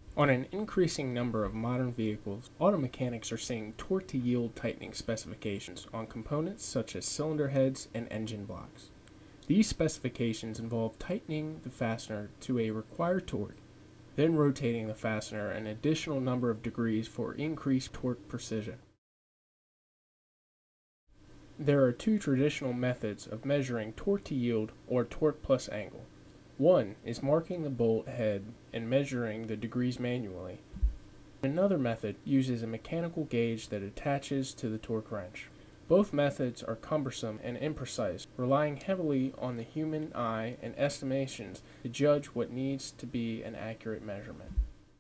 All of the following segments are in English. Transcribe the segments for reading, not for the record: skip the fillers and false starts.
On an increasing number of modern vehicles, auto mechanics are seeing torque-to-yield tightening specifications on components such as cylinder heads and engine blocks. These specifications involve tightening the fastener to a required torque, then rotating the fastener an additional number of degrees for increased torque precision. There are two traditional methods of measuring torque-to-yield or torque plus angle. One is marking the bolt head and measuring the degrees manually. Another method uses a mechanical gauge that attaches to the torque wrench. Both methods are cumbersome and imprecise, relying heavily on the human eye and estimations to judge what needs to be an accurate measurement.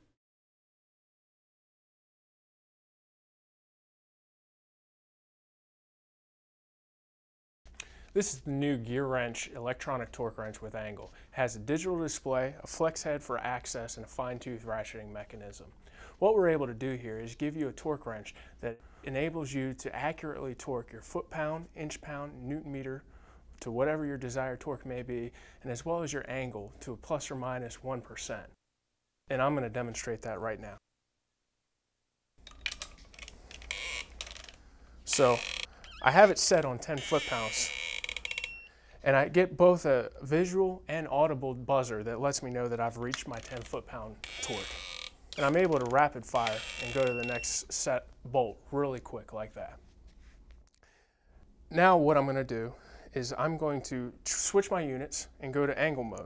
This is the new GearWrench electronic torque wrench with angle. It has a digital display, a flex head for access, and a fine-tooth ratcheting mechanism. What we're able to do here is give you a torque wrench that enables you to accurately torque your foot-pound, inch-pound, newton-meter to whatever your desired torque may be, and as well as your angle to a plus or minus 1%. And I'm going to demonstrate that right now. So I have it set on 10 foot-pounds. And I get both a visual and audible buzzer that lets me know that I've reached my 10 foot-pound torque. And I'm able to rapid fire and go to the next set bolt really quick like that. Now what I'm going to do is I'm going to switch my units and go to angle mode.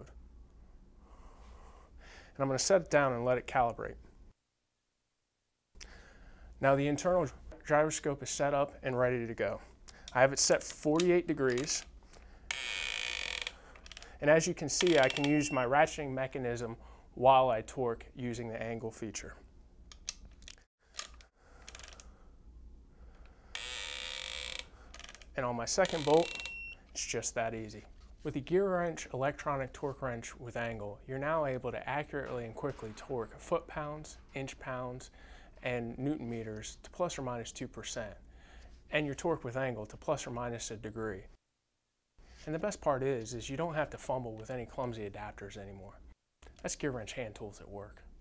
And I'm going to set it down and let it calibrate. Now the internal gyroscope is set up and ready to go. I have it set for 48 degrees. And as you can see, I can use my ratcheting mechanism while I torque using the angle feature. And on my second bolt, it's just that easy. With the GearWrench electronic torque wrench with angle, you're now able to accurately and quickly torque foot-pounds, inch-pounds, and newton-meters to plus or minus 2%, and your torque with angle to plus or minus a degree. And the best part is you don't have to fumble with any clumsy adapters anymore. That's GearWrench hand tools at work.